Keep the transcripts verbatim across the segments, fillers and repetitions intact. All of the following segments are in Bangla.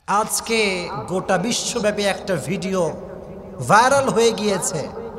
আজকে গোটা বিশ্বব্যাপী একটা ভিডিও ভাইরাল হয়ে গিয়েছে।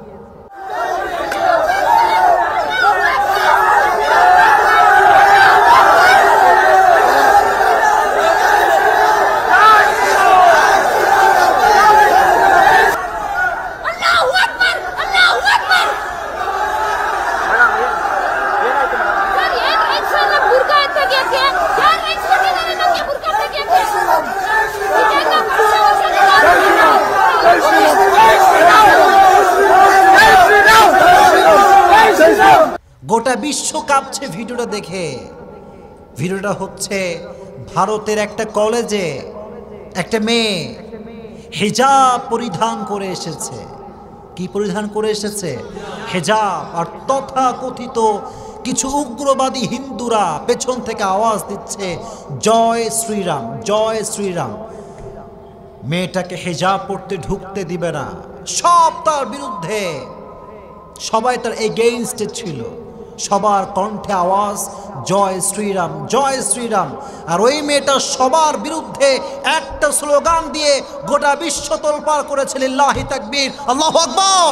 গোটা বিশ্ব কাঁপছে ভিডিওটা দেখে। ভিডিওটা হচ্ছে ভারতের একটা কলেজে একটা মেয়ে হিজাব পরিধান করে এসেছে। কি পরিধান করে এসেছে? হিজাব। আর তথাকথিত কিছু উগ্রবাদী হিন্দুরা পেছন থেকে আওয়াজ দিচ্ছে জয় শ্রীরাম, জয় শ্রীরাম। মেয়েটাকে হিজাব পড়তে ঢুকতে দিবে না। সব তার বিরুদ্ধে, সবাই তার এগেইনস্টে ছিল। সবার কণ্ঠে আওয়াজ জয় শ্রীরাম, জয় শ্রীরাম। আর ওই মেয়েটা সবার বিরুদ্ধে একটা স্লোগান দিয়ে গোটা বিশ্ব তোলপাড় করেছিল, লিল্লাহি তাকবীর, আল্লাহু আকবার।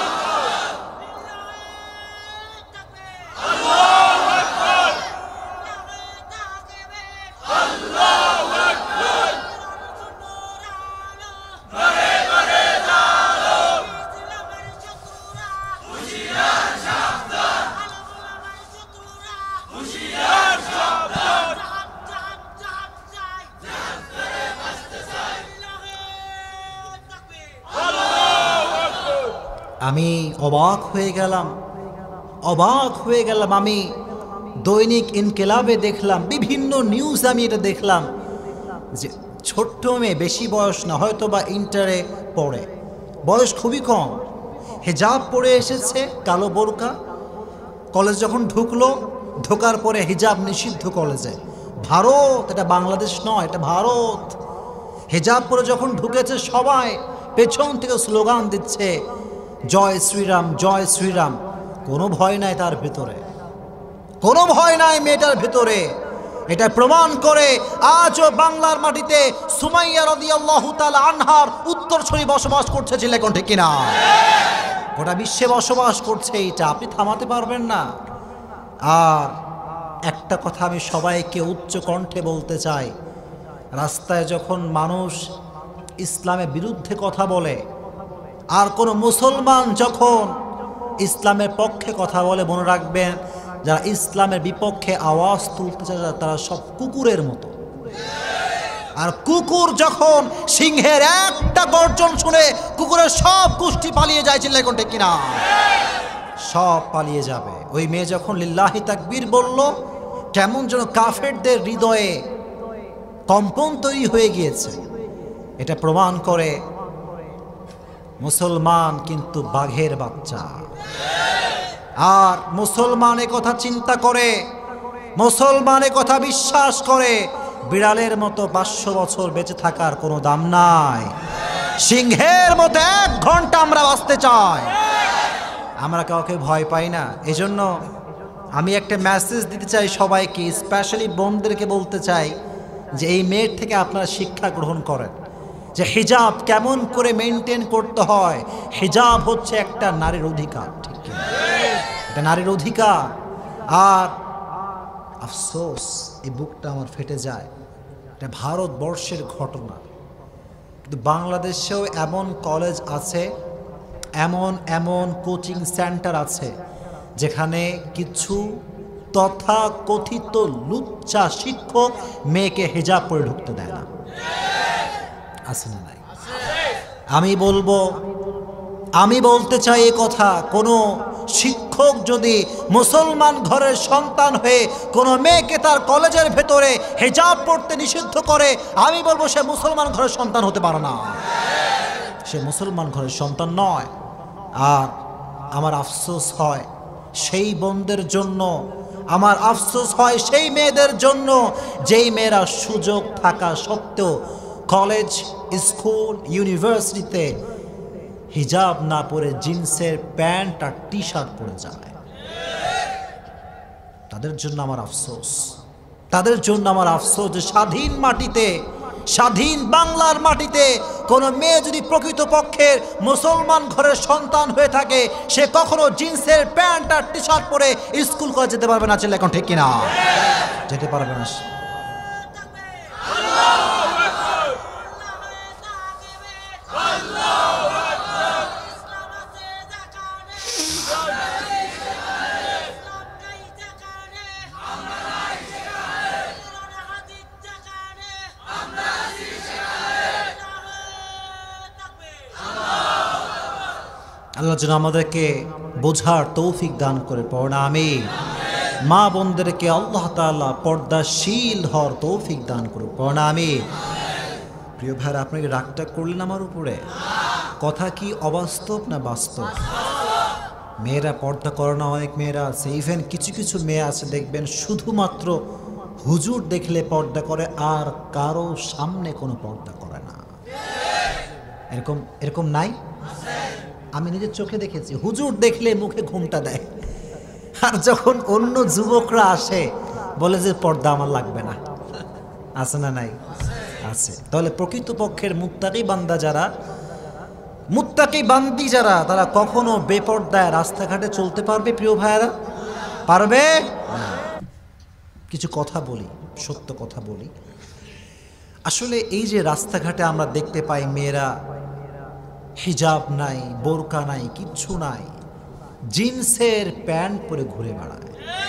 আমি অবাক হয়ে গেলাম, অবাক হয়ে গেলাম। আমি দৈনিক ইনকিলাবে দেখলাম, বিভিন্ন নিউজ আমি এটা দেখলাম যে ছোট্ট মেয়ে, বেশি বয়স না, হয়তো বা ইন্টারে পড়ে, বয়স খুবই কম, হিজাব পরে এসেছে, কালো বোরকা। কলেজ যখন ঢুকলো, ঢোকার পরে হিজাব নিষিদ্ধ কলেজে। ভারত, এটা বাংলাদেশ নয়, এটা ভারত। হিজাব পরে যখন ঢুকেছে, সবাই পেছন থেকে স্লোগান দিচ্ছে জয় শ্রীরাম, জয় শ্রীরাম। কোনো ভয় নাই তার ভেতরে, কোনো ভয় নাই মেয়েটার ভেতরে। এটা প্রমাণ করে আজও বাংলার মাটিতে সুমাইয়া রাদিয়াল্লাহু তাআলা আনহার উত্তরসূরি বসবাস করছে, চিল্লায় ঠিক কিনা? গোটা বিশ্বে বসবাস করছে। এটা আপনি থামাতে পারবেন না। আর একটা কথা আমি সবাইকে উচ্চ কণ্ঠে বলতে চাই, রাস্তায় যখন মানুষ ইসলামের বিরুদ্ধে কথা বলে, আর কোনো মুসলমান যখন ইসলামের পক্ষে কথা বলে, মনে রাখবেন যারা ইসলামের বিপক্ষে আওয়াজ তুলতে চায় তারা সব কুকুরের মতো। আর কুকুর যখন সিংহের একটা গর্জন শুনে কুকুরের সব গোষ্ঠী পালিয়ে যায়, চিল্লায় কোনটা কিনা? সব পালিয়ে যাবে। ওই মেয়ে যখন লিল্লাহি তাকবীর বলল, কেমন যেন কাফেরদের হৃদয়ে কম্পন তৈরি হয়ে গিয়েছে। এটা প্রমাণ করে মুসলমান কিন্তু বাঘের বাচ্চা। আর মুসলমান এ কথা চিন্তা করে, মুসলমান এ কথা বিশ্বাস করে, বিড়ালের মতো পাঁচশো বছর বেঁচে থাকার কোনো দাম নাই। সিংহের মতো এক ঘন্টা আমরা বাঁচতে চাই। আমরা কাউকে ভয় পাই না। এজন্য আমি একটা মেসেজ দিতে চাই সবাইকে, স্পেশালি বোনদেরকে বলতে চাই যে এই মেয়ের থেকে আপনারা শিক্ষা গ্রহণ করেন যে হিজাব কেমন করে মেনটেন করতে হয়। হিজাব হচ্ছে একটা নারীর অধিকার, ঠিক কি? এটা নারীর অধিকার। আর আফসোস, এই বুকটা আমার ফেটে যায়। এটা ভারতবর্ষের ঘটনা, কিন্তু বাংলাদেশেও এমন কলেজ আছে, এমন এমন কোচিং সেন্টার আছে যেখানে কিছু তথাকথিত লুচ্চা শিক্ষক মেয়েকে হিজাব পরে ঢুকতে দেয় না। আছে না নাই? আমি বলবো, আমি বলতে চাই এই কথা, কোনো শিক্ষক যদি মুসলমান ঘরের সন্তান হয়ে কোনো মেয়েকে তার কলেজের ভেতরে হিজাব পড়তে নিষিদ্ধ করে, আমি বলবো সে মুসলমান ঘরের সন্তান হতে পারে না, সে মুসলমান ঘরের সন্তান নয়। আর আমার আফসোস হয় সেই বোনদের জন্য, আমার আফসোস হয় সেই মেয়েদের জন্য যেই মেয়েরা সুযোগ থাকা সত্ত্বেও কলেজ, স্কুল, ইউনিভার্সিটিতে হিজাব না পরে জিন্সের প্যান্ট আর টি শার্ট পরে যায়। তাদের জন্য আমার আফসোস, তাদের জন্য আমার আফসোস যে স্বাধীন মাটিতে স্বাধীন বাংলার মাটিতে কোনো মেয়ে যদি প্রকৃতপক্ষের মুসলমান ঘরের সন্তান হয়ে থাকে, সে কখনো জিন্সের প্যান্ট আর টি শার্ট পরে স্কুল কলেজ যেতে পারবে না। ছেলে এখন ঠিক কিনা? যেতে পারবে না। আল্লাহ যেন আমাদেরকে বোঝার তৌফিক দান করে পড়া আমিন। মা বোনদেরকে আল্লাহ তাআলা পর্দাশীল হওয়ার তৌফিক দান করে পড়া আমিন। প্রিয় ভাইরা, আপনাকে রাগটা করলেন আমার উপরে? কথা কি অবাস্তব না বাস্তব? মেয়েরা পর্দা করে না, অনেক মেয়েরা আছে, ইভেন কিছু কিছু মেয়ে আছে দেখবেন শুধুমাত্র হুজুর দেখলে পর্দা করে, আর কারো সামনে কোনো পর্দা করে না। এরকম এরকম নাই? আমি নিজের চোখে দেখেছি, হুজুর দেখলে মুখে ঘুমটা দেয়, আর যখন অন্য যুবকরা আসে বলে যে পর্দা আমার লাগবে না। আছে না নাই? আছে। তাহলে প্রকৃতপক্ষের মুত্তাকি বান্দা যারা, মুত্তাকি বান্দি যারা, তারা কখনো বেপর্দায় রাস্তাঘাটে চলতে পারবে? প্রিয় ভাইয়েরা, পারবে? কিছু কথা বলি, সত্য কথা বলি। আসলে এই যে রাস্তাঘাটে আমরা দেখতে পাই মেয়েরা হিজাব নাই, বোরকা নাই, কিচ্ছু নাই, জিন্সের প্যান্ট পরে ঘুরে বেড়ায়,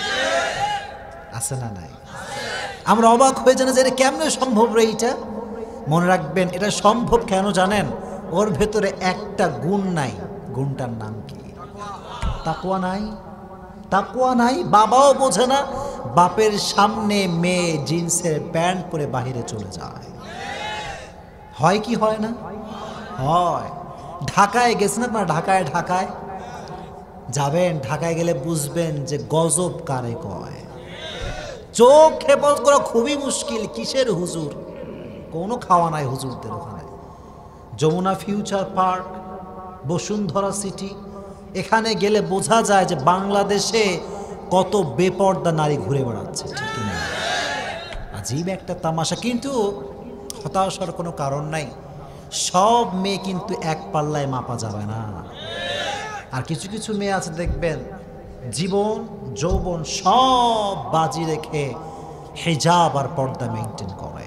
আছে না নাই? আমরা অবাক হয়ে জানি যে এটা কেমনে সম্ভব রে? এইটা মনে রাখবেন, এটা সম্ভব কেন জানেন? ওর ভেতরে একটা গুণ নাই। গুণটার নাম কি? তাকওয়া নাই। তাকওয়া নাই, বাবাও বোঝে না। বাপের সামনে মেয়ে জিন্সের প্যান্ট পরে বাহিরে চলে যায়। হয় কি হয় না? হয়। ঢাকায় গেছেন আপনারা? ঢাকায় ঢাকায় যাবেন, ঢাকায় গেলে বুঝবেন যে গজব কারে কয়। চোখ হেফাজত করা খুবই মুশকিল। কিসের হুজুর? কোনো খাওয়া নাই হুজুরদের ওখানে। Jamuna future park, Bashundhara city, এখানে গেলে বোঝা যায় যে বাংলাদেশে কত বেপর্দা নারী ঘুরে বেড়াচ্ছে। ঠিক না? আজীব একটা তামাশা। কিন্তু হতাশার কোনো কারণ নাই। সব মেয়ে কিন্তু এক পাল্লায় মাপা যাবে না। আর কিছু কিছু মেয়ে আছে দেখবেন, জীবন যৌবন সব বাজি রেখে হিজাব আর পর্দা মেনটেন করে।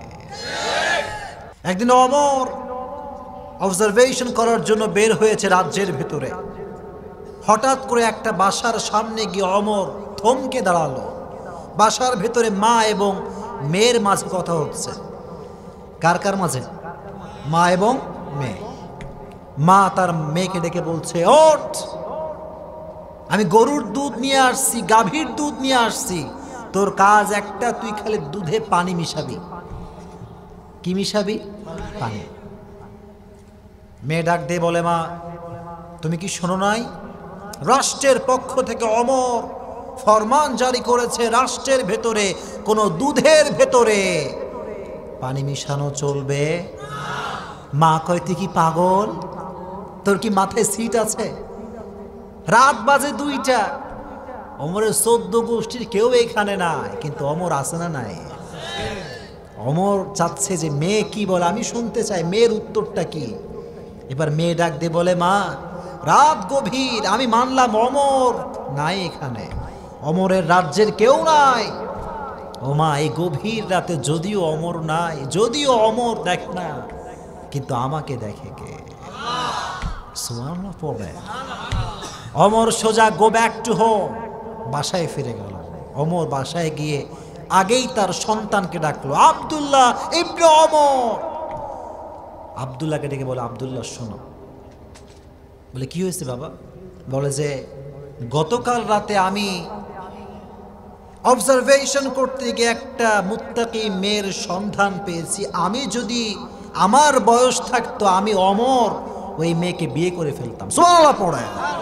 একদিন ওমর অবজারভেশন করার জন্য বের হয়েছে রাজ্যের ভিতরে। হঠাৎ করে একটা বাসার সামনে গিয়ে ওমর থমকে দাঁড়ালো। বাসার ভেতরে মা এবং মেয়ের মাঝে কথা হচ্ছে। কার কার মাঝে? মা এবং মেয়ে। মা তার মেয়েকে ডেকে বলছে, ওঠ, আমি গরুর দুধ নিয়ে আসছি, গাভীর দুধ নিয়ে আসছি, তোর কাজ একটা, তুই খালি দুধে পানি মিশাবি। কি মিশাবি? পানি। মেয়ে ডাক দিয়ে বলে, মা তুমি কি শোনো নাই? রাষ্ট্রের পক্ষ থেকে ওমর ফরমান জারি করেছে, রাষ্ট্রের ভেতরে কোনো দুধের ভেতরে পানি মিশানো চলবে। মা কয়, তুই কি পাগল? তোর কি মাথায় সিট আছে? রাত বাজে দুইটা, ওমরের চোদ্দ গোষ্ঠীর কেউ এখানে নাই, কিন্তু ওমর আছে না নাই? ওমর চাচ্ছে যে মেয়ে কি বলে আমি শুনতে চাই, মেয়ের উত্তরটা কি। এবার মেয়ে ডাক দিয়ে বলে, মা রাত গভীর, আমি মানলাম ওমর নাই এখানে, ওমরের রাজ্যের কেউ নাই। ও মা, এই গভীর রাতে যদিও ওমর নাই, যদিও ওমর দেখ না, কিন্তু আমাকে দেখে কে? সুবহানাল্লাহ পড়ে। ওমর সোজা গো ব্যাক টু হোম, বাসায় ফিরে গেল। ওমর বাসায় গিয়ে আগেই তার সন্তানকে ডাকলো, আব্দুল্লাহ ইবনে ওমর। আব্দুল্লাহকে ডেকে বলে, আব্দুল্লাহ শোনো। বলে, কি হয়েছে বাবা? বলে যে গতকাল রাতে আমি অবজারভেশন করতে গিয়ে একটা মুত্তাকি মেয়ের সন্ধান পেয়েছি। আমি যদি আমার বয়স থাকতো, আমি ওমর ওই মেয়েকে বিয়ে করে ফেলতাম। সুবহানাল্লাহ পড়ে।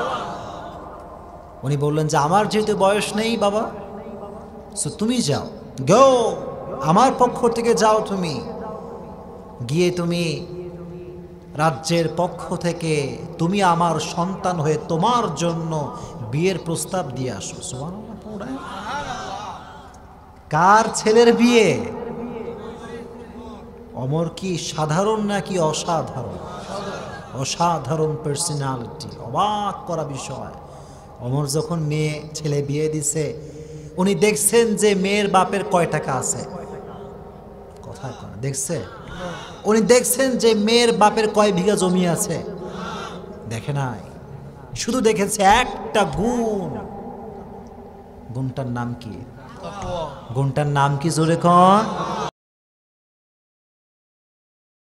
উনি বললেন যে আমার যেহেতু বয়স নেই বাবা, সো তুমি যাও, গো, আমার পক্ষ থেকে যাও, তুমি গিয়ে তুমি রাজ্যের পক্ষ থেকে তুমি আমার সন্তান হয়ে তোমার জন্য বিয়ের প্রস্তাব দিয়ে আসো। সুবহানাল্লাহ পড়ে। কার ছেলের বিয়ে? অমর কি সাধারণ নাকি অসাধারণ? অসাধারণ পার্সোনালিটি, অবাক করা বিষয়। অমর যখন মেয়ে ছেলে বিয়ে দিছে, উনি দেখছেন যে মেয়ের বাপের কয় টাকা আছে, কথা কয় দেখছে? উনি দেখছেন যে মেয়ের বাপের কয় বিঘা জমি আছে, দেখে নাই। শুধু দেখেছে একটা গুণ। গুণটার নাম কি? গুণটার নাম কি জোরে কন?